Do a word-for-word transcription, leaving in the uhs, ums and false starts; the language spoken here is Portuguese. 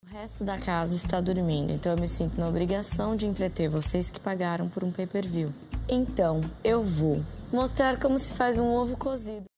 O resto da casa está dormindo, então eu me sinto na obrigação de entreter vocês que pagaram por um pay-per-view. Então, eu vou mostrar como se faz um ovo cozido.